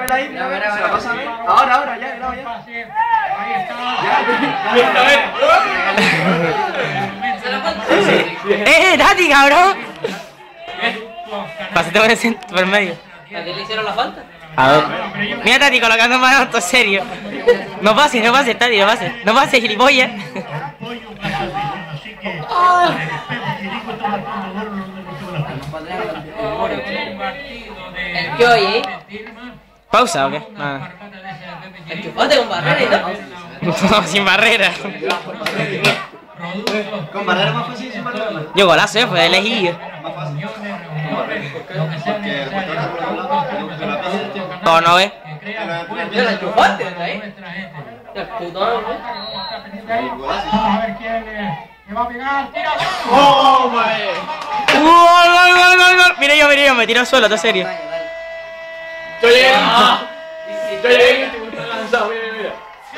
ver ahí, mira a ver, se la pasa a ver. Ahora, ya, ya. Ahí está. Tati, cabrón. Pásate por el centro, por el medio. ¿A qué le hicieron la falta? A ver. Mira, Tati, colocando más auto serio. No pases, Tati, no pases. No pases, gilipollas. ¿El qué oye? ¿Pausa o qué? Nada. ¿El chupote con barrera y todo? No, sin barrera. Con barrera más fácil sin barrera. Yo golazo, fue elegido. Más fácil. Porque el jugador está por el lado, que la pase. ¿O no ves? Yo la chupaste, ¿eh? El putón, Vamos a ver quién le va a pegar. ¡Tira! ¡Oh, madre! ¡Gol! Mira yo, me tiro al suelo, todo serio. Yo llegué. Yo llegué y te gusta lanzado, mira.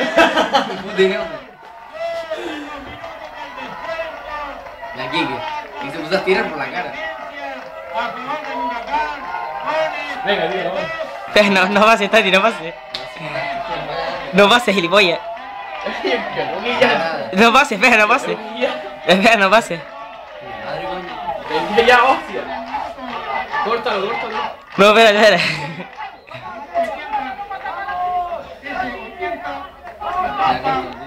La Kike. Y se puso a tirar por la cara. Venga, tío, vamos. No pases, Tati, no pases. No pases, gilipollas. No pases, espera, no pases. Espera, no pases. Ya, hostia. Córtalo. No, espera. La Kike.